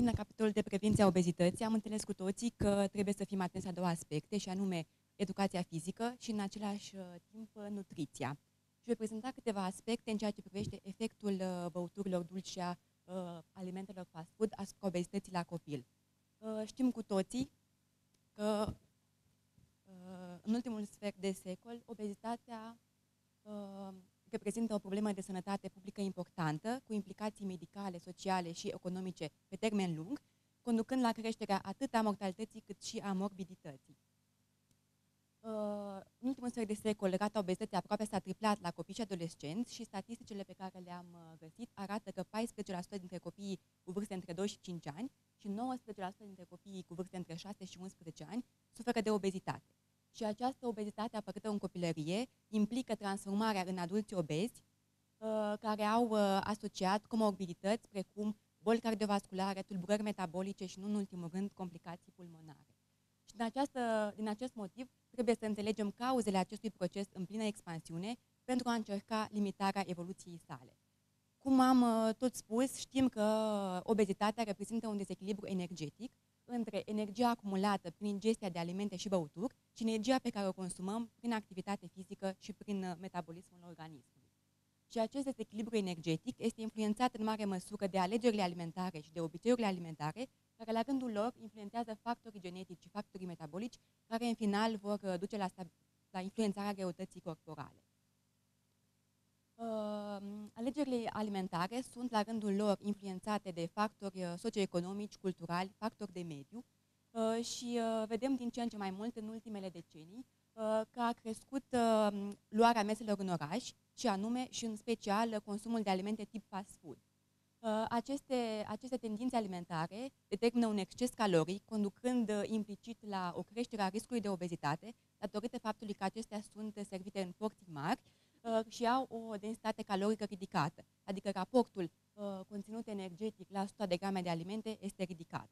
la capitolul de prevenție a obezității, am înțeles cu toții că trebuie să fim atenți la două aspecte, și anume educația fizică și în același timp nutriția. Și voi prezenta câteva aspecte în ceea ce privește efectul băuturilor dulci și a alimentelor fast food asupra obezității la copil. Știm cu toții că în ultimul sfert de secol obezitatea reprezintă o problemă de sănătate publică importantă, cu implicații medicale, sociale și economice pe termen lung, conducând la creșterea atât a mortalității cât și a morbidității. În ultimul sfert de secol, rata obezității aproape s-a triplat la copii și adolescenți și statisticile pe care le-am găsit arată că 14% dintre copiii cu vârste între 2 și 5 ani și 19% dintre copiii cu vârste între 6 și 11 ani suferă de obezitate. Și această obezitate apărută în copilărie implică transformarea în adulți obezi care au asociat comorbidități precum boli cardiovasculare, tulburări metabolice și, nu în ultimul rând, complicații pulmonare. Și din acest motiv trebuie să înțelegem cauzele acestui proces în plină expansiune pentru a încerca limitarea evoluției sale. Cum am tot spus, știm că obezitatea reprezintă un dezechilibru energetic între energia acumulată prin ingestia de alimente și băuturi și energia pe care o consumăm prin activitate fizică și prin metabolismul organismului. Și acest dezechilibru energetic este influențat în mare măsură de alegerile alimentare și de obiceiurile alimentare, care la rândul lor influențează factorii genetici și factorii metabolici, care în final vor duce la influențarea greutății corporale. Alegerile alimentare sunt la rândul lor influențate de factori socioeconomici, culturali, factori de mediu și vedem din ce în ce mai mult în ultimele decenii că a crescut luarea meselor în oraș și anume și în special consumul de alimente tip fast food. Aceste tendințe alimentare determină un exces caloric, conducând implicit la o creștere a riscului de obezitate, datorită faptului că acestea sunt servite în porții mari și au o densitate calorică ridicată, adică raportul conținut energetic la 100 de grame de alimente este ridicat.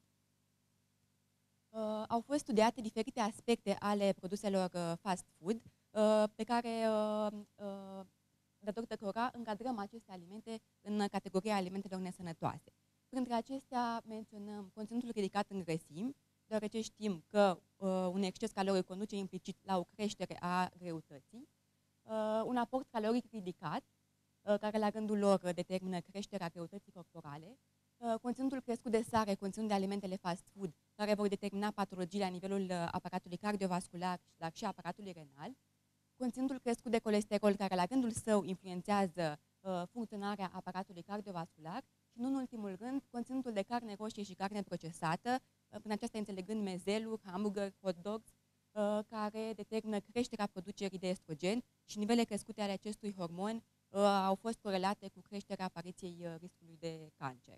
Au fost studiate diferite aspecte ale produselor fast food, pe care, datorită cărora încadrăm aceste alimente în categoria alimentelor nesănătoase. Printre acestea menționăm conținutul ridicat în grăsimi, deoarece știm că un exces caloric conduce implicit la o creștere a greutății, un aport caloric ridicat, care la rândul lor determină creșterea greutății corporale, conținutul crescut de sare, conținut de alimentele fast food, care vor determina patologii la nivelul aparatului cardiovascular, dar și aparatului renal, conținutul crescut de colesterol, care la rândul său influențează funcționarea aparatului cardiovascular și, nu în ultimul rând, conținutul de carne roșie și carne procesată, prin aceasta înțelegând mezeluri, hamburger, hot dogs, care determină creșterea producerii de estrogen și nivele crescute ale acestui hormon au fost corelate cu creșterea apariției riscului de cancer.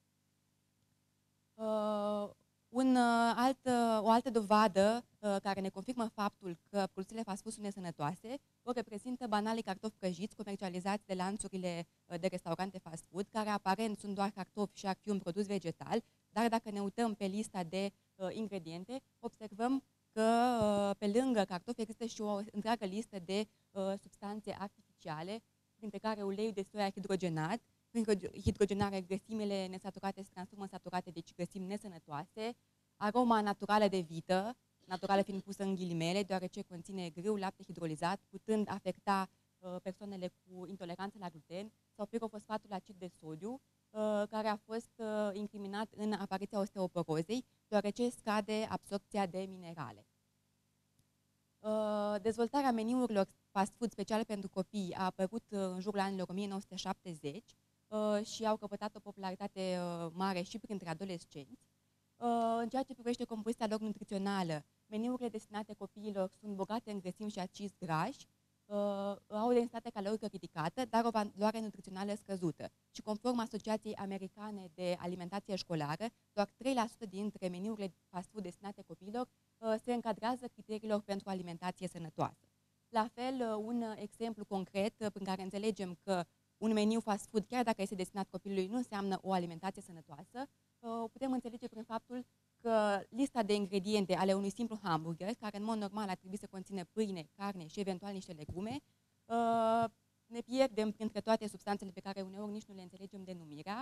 O altă dovadă care ne confirmă faptul că produsele fast food sunt nesănătoase o reprezintă banalii cartofi prăjiți comercializați de lanțurile de restaurante fast food, care aparent sunt doar cartofi și ar fi un produs vegetal, dar dacă ne uităm pe lista de ingrediente, observăm că pe lângă cartofi există și o întreagă listă de substanțe artificiale, printre care uleiul de soia hidrogenat. Prin hidrogenare, grăsimile nesaturate se transformă în saturate, deci grăsimi nesănătoase, aroma naturală de vită, naturală fiind pusă în ghilimele, deoarece conține grâu, lapte hidrolizat, putând afecta persoanele cu intoleranță la gluten, sau pirofosfatul acid de sodiu, care a fost incriminat în apariția osteoporozei, deoarece scade absorpția de minerale. Dezvoltarea meniurilor fast food speciale pentru copii a apărut în jurul anilor 1970 și au căpătat o popularitate mare și printre adolescenți. În ceea ce privește compoziția lor nutrițională, meniurile destinate copiilor sunt bogate în grăsimi și acizi grași, au o densitate calorică ridicată, dar o valoare nutrițională scăzută. Și conform Asociației Americane de Alimentație Școlară, doar 3% dintre meniurile fast food destinate copiilor se încadrează criteriilor pentru alimentație sănătoasă. La fel, un exemplu concret prin care înțelegem că un meniu fast food, chiar dacă este destinat copilului, nu înseamnă o alimentație sănătoasă, o putem înțelege prin faptul că lista de ingrediente ale unui simplu hamburger, care în mod normal ar trebui să conțină pâine, carne și eventual niște legume, ne pierdem printre toate substanțele pe care uneori nici nu le înțelegem denumirea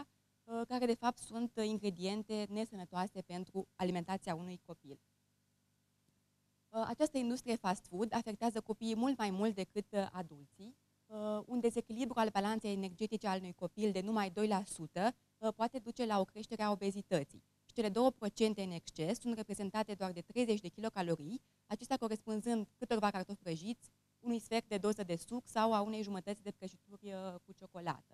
care de fapt sunt ingrediente nesănătoase pentru alimentația unui copil. Această industrie fast food afectează copiii mult mai mult decât adulții. Un dezechilibru al balanței energetice al unui copil de numai 2% poate duce la o creștere a obezității. Și cele 2% în exces sunt reprezentate doar de 30 de kilocalorii, acestea corespunzând câtorva cartofi prăjiți, unui sfert de doză de suc sau a unei jumătăți de prăjituri cu ciocolată.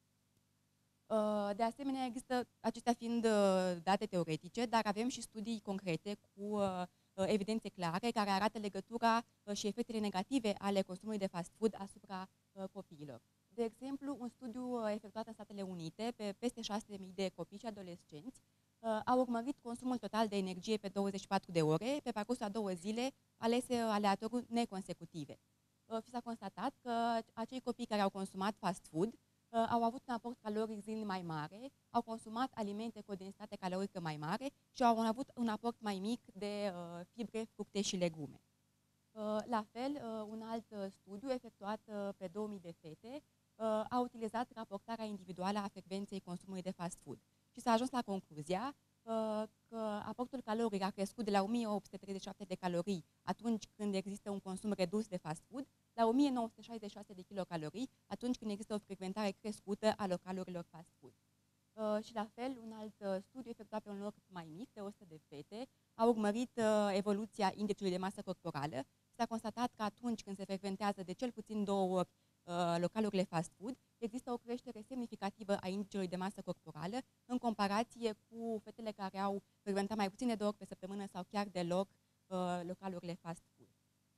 De asemenea, există, acestea fiind date teoretice, dar avem și studii concrete cu evidențe clare care arată legătura și efectele negative ale consumului de fast food asupra copiilor. De exemplu, un studiu efectuat în Statele Unite pe peste 6.000 de copii și adolescenți a urmărit consumul total de energie pe 24 de ore pe parcursul a 2 zile alese aleatoriu neconsecutive. Și s-a constatat că acei copii care au consumat fast food au avut un aport caloric zilnic mai mare, au consumat alimente cu o densitate calorică mai mare și au avut un aport mai mic de fibre, fructe și legume. La fel, un alt studiu efectuat pe 2000 de fete a utilizat raportarea individuală a frecvenței consumului de fast food și s-a ajuns la concluzia că aportul caloric a crescut de la 1837 de calorii atunci când există un consum redus de fast food la 1966 de kilocalorii atunci când există o frecventare crescută a localurilor fast food. Și la fel, un alt studiu efectuat pe un loc mai mic, de 100 de fete, a urmărit evoluția indicului de masă corporală. S-a constatat că atunci când se frecventează de cel puțin 2 ori localurile fast food, există o creștere semnificativă a indicelui de masă corporală în comparație cu fetele care au frecventat mai puțin de 2 ori pe săptămână sau chiar deloc localurile fast food.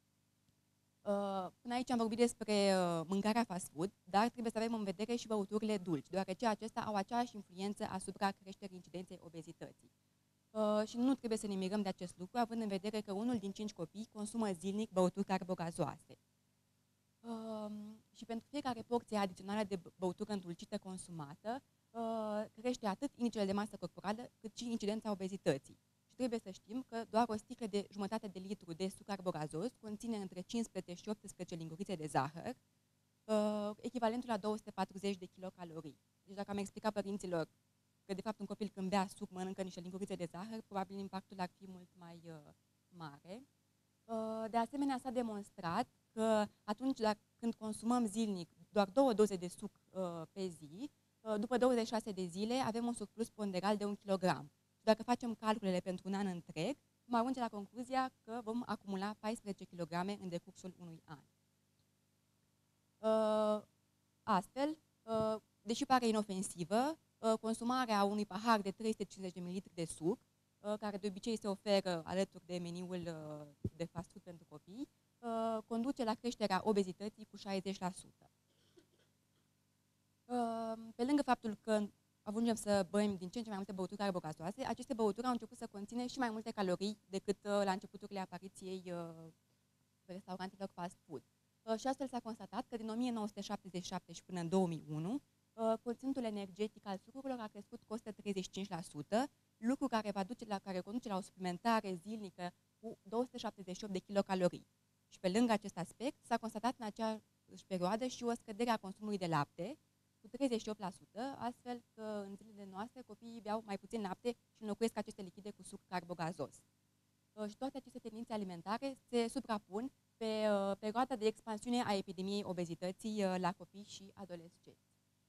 Până aici am vorbit despre mâncarea fast food, dar trebuie să avem în vedere și băuturile dulci, deoarece acestea au aceeași influență asupra creșterii incidenței obezității. Și nu trebuie să ne mirăm de acest lucru, având în vedere că 1 din 5 copii consumă zilnic băuturi carbogazoase. Și pentru fiecare porție adițională de băutură îndulcită consumată, crește atât indicele de masă corporală, cât și incidența obezității. Și trebuie să știm că doar o sticlă de jumătate de litru de suc carbogazos conține între 15 și 18 lingurițe de zahăr, echivalentul la 240 de kilocalorii. Deci dacă am explicat părinților că de fapt un copil când bea suc mănâncă niște lingurițe de zahăr, probabil impactul ar fi mult mai mare. De asemenea, s-a demonstrat că atunci când consumăm zilnic doar 2 doze de suc pe zi, după 26 de zile avem un surplus ponderal de 1 kg. Și dacă facem calculele pentru un an întreg, vom ajunge la concluzia că vom acumula 14 kg în decursul unui an. Astfel, deși pare inofensivă, consumarea unui pahar de 350 de ml de suc, care de obicei se oferă alături de meniul de fast food pentru copii, conduce la creșterea obezității cu 60%. Pe lângă faptul că ajungem să bem din ce în ce mai multe băuturi carbogazoase, aceste băuturi au început să conțină și mai multe calorii decât la începuturile apariției restaurantelor fast food. Și astfel s-a constatat că din 1977 și până în 2001, conținutul energetic al sucurilor a crescut cu 135%, lucru care conduce la o suplimentare zilnică cu 278 de kilocalorii. Și pe lângă acest aspect, s-a constatat în aceeași perioadă și o scădere a consumului de lapte cu 38%, astfel că în zilele noastre copiii beau mai puțin lapte și înlocuiesc aceste lichide cu suc carbogazos. Și toate aceste tendințe alimentare se suprapun pe perioada de expansiune a epidemiei obezității la copii și adolescenți.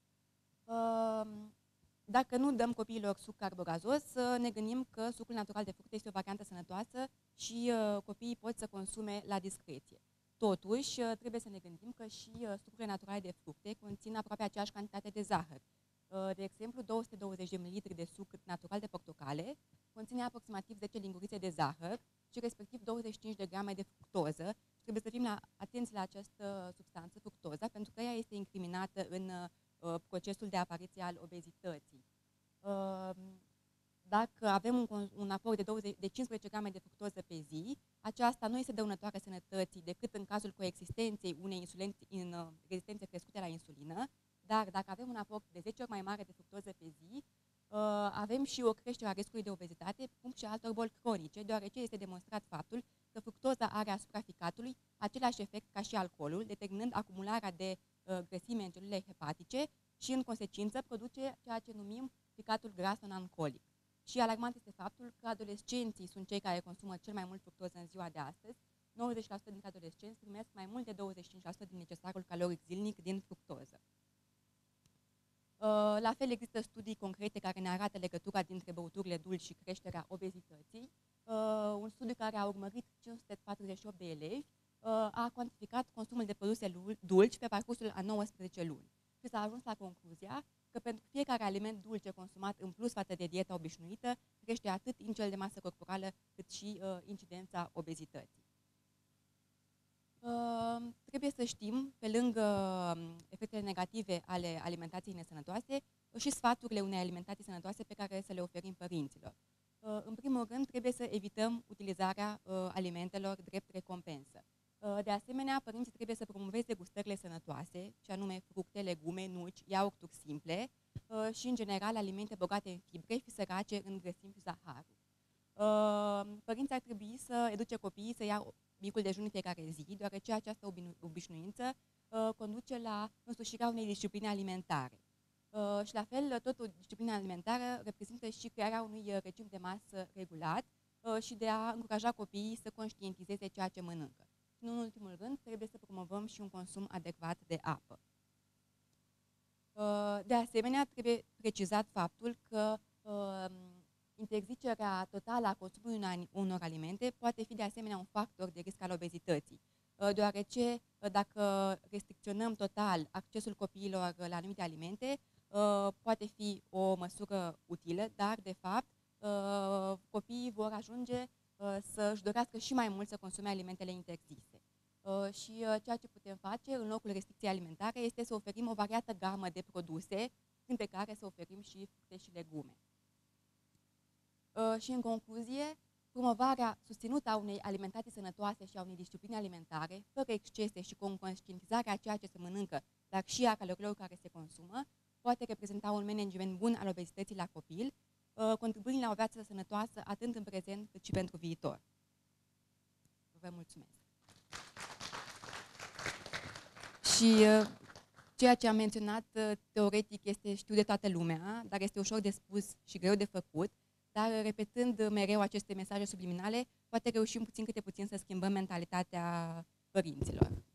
Dacă nu dăm copiilor suc carbogazos, ne gândim că sucul natural de fructe este o variantă sănătoasă și copiii pot să consume la discreție. Totuși, trebuie să ne gândim că și sucurile naturale de fructe conțin aproape aceeași cantitate de zahăr. De exemplu, 220 de ml de suc natural de portocale conține aproximativ 10 lingurițe de zahăr și respectiv 25 de grame de fructoză. Trebuie să fim atenți la această substanță, fructoza, pentru că ea este incriminată în procesul de apariție al obezității. Dacă avem un aport de 15 grame de fructoză pe zi, aceasta nu este dăunătoare sănătății decât în cazul coexistenței unei rezistențe crescute la insulină, dar dacă avem un aport de 10 ori mai mare de fructoză pe zi, avem și o creștere a riscului de obezitate, cum și altor boli cronice, deoarece este demonstrat faptul că fructoza are asupra ficatului același efect ca și alcoolul, determinând acumularea de grăsime în celulele hepatice și, în consecință, produce ceea ce numim fortificatul gras non-alcoolic. Și alarmant este faptul că adolescenții sunt cei care consumă cel mai mult fructoză în ziua de astăzi. 90% dintre adolescenți primesc mai mult de 25% din necesarul caloric zilnic din fructoză. La fel există studii concrete care ne arată legătura dintre băuturile dulci și creșterea obezității. Un studiu care a urmărit 548 de elevi a cuantificat consumul de produse dulci pe parcursul a 19 luni. Și s-a ajuns la concluzia că pentru fiecare aliment dulce consumat în plus față de dieta obișnuită, crește atât indiceul de masă corporală cât și incidența obezității. Trebuie să știm, pe lângă efectele negative ale alimentației nesănătoase, și sfaturile unei alimentații sănătoase pe care să le oferim părinților. În primul rând, trebuie să evităm utilizarea alimentelor drept recompensă. De asemenea, părinții trebuie să promoveze gustările sănătoase, și anume fructe, legume, nuci, iaurturi simple și, în general, alimente bogate în fibre și sărace în grăsimi și zaharuri. Părinții ar trebui să educe copiii să ia micul dejun în fiecare zi, deoarece această obișnuință conduce la însușirea unei discipline alimentare. Și la fel, tot o disciplină alimentară reprezintă și crearea unui regim de masă regulat și de a încuraja copiii să conștientizeze ceea ce mănâncă. Și, în ultimul rând, trebuie să promovăm și un consum adecvat de apă. De asemenea, trebuie precizat faptul că interzicerea totală a consumului unor alimente poate fi de asemenea un factor de risc al obezității, deoarece dacă restricționăm total accesul copiilor la anumite alimente, poate fi o măsură utilă, dar de fapt copiii vor ajunge să-și dorească și mai mult să consume alimentele interzise. Și ceea ce putem face în locul restricției alimentare este să oferim o variată gamă de produse, printre care să oferim și fructe și legume. Și în concluzie, promovarea susținută a unei alimentații sănătoase și a unei discipline alimentare, fără excese și cu conștientizarea a ceea ce se mănâncă, dar și a calorilor care se consumă, poate reprezenta un management bun al obezității la copil, contribuind la o viață sănătoasă atât în prezent cât și pentru viitor. Vă mulțumesc! Și ceea ce am menționat teoretic este știu de toată lumea, dar este ușor de spus și greu de făcut, dar repetând mereu aceste mesaje subliminale, poate reușim puțin câte puțin să schimbăm mentalitatea părinților.